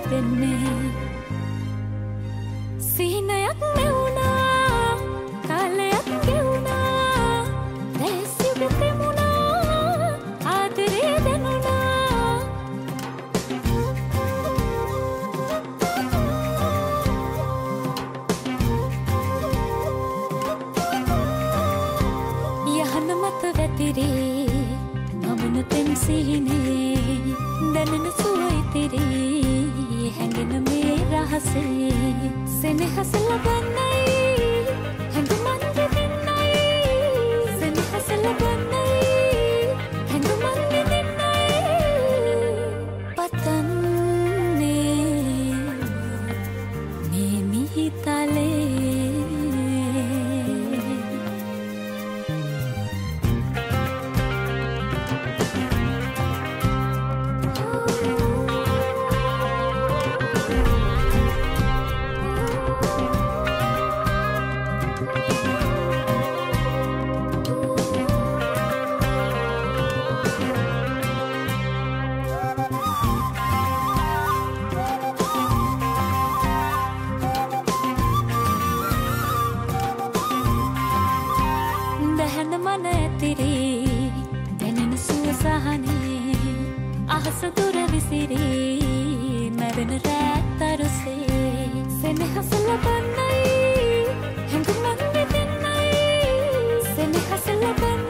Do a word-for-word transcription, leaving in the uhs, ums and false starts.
දෙන්නේ සීනයක් නෙවුණා කාලයක් ගෙවුණා දැසියක තෙමුණා ආදරේ දෙනුණා යහන මත වැතිරේ මමනතෙන් සිහිනේ දැනෙන සුවයිතිරේ හැඟෙන මේ රහසේ සෙනෙහස ලබන්නයි හැඟුමන් දෙන්නයි සෙනෙහස ලබන්නයි හැඟුමන් දෙන්නයි පතන්නේ මේ මිහිතලේ අහස දුර විසිරී මැවෙන රැක්තරසේ සෙනෙහස ලබන්නයි හැඟුමන් දෙන්නයි සෙනෙහස ලබන්නයි